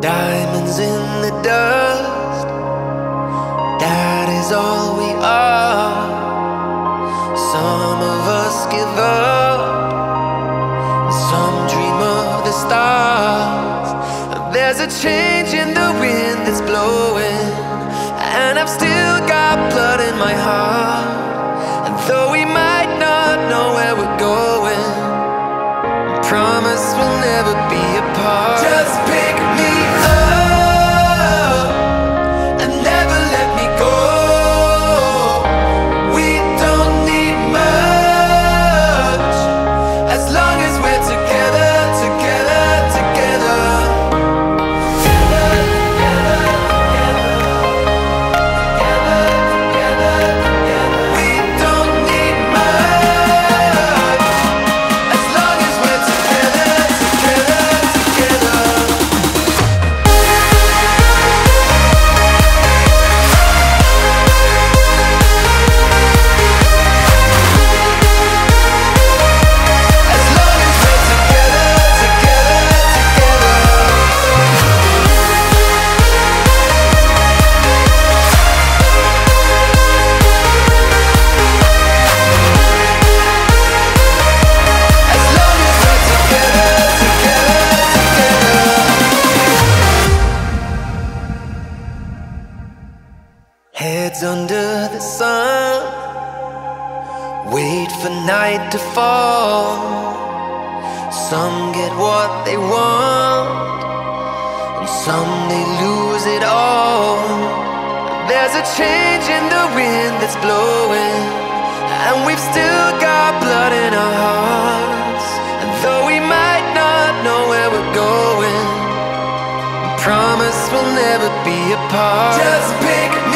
Diamonds in the dust, that is all we are. Some of us give up, some dream of the stars. There's a change in the wind that's blowing, and I've still got blood in my heart. And though we might not know where we're going, I promise we'll never be apart. Just pick me up and never let me go. We don't need much as long as we're together, together, together. We don't need much as long as we're together, together, together. As long as we're together, together, together. As long as we're together, together, together. Heads under the sun, wait for night to fall. Some get what they want, and some they lose it all. There's a change in the wind that's blowing, and we've still got blood in our hearts. And though we might not know where we're going, I promise we'll never be apart. Just pick